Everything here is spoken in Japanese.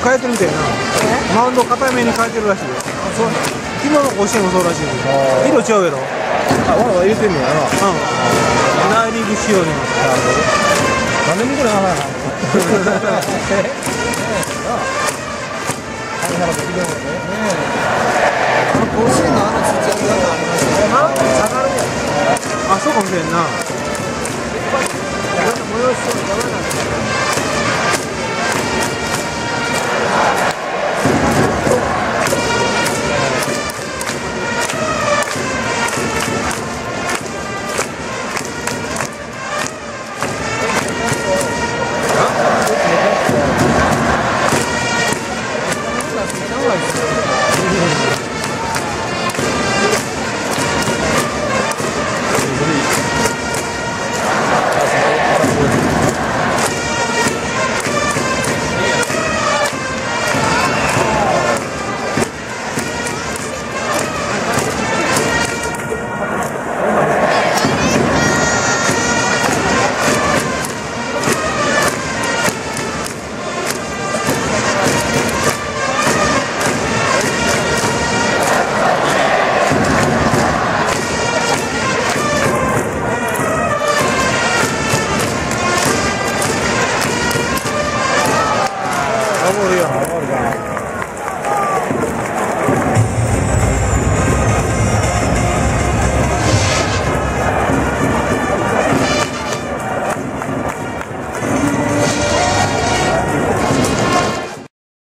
変えてるみたいな。マウンド固めに変えてるらしいよ。そう。昨日の甲子園もそうらしいね。色違うやろ。 あ、わざわざ入れてんねやな。 大リーグ仕様に。 なんで向こうに離れなの。 甲子園の土屋がありましたね。 マウンド下がるやん。あ、そうかもしれんな。催しそうにダメなんですよ。 長いですよ。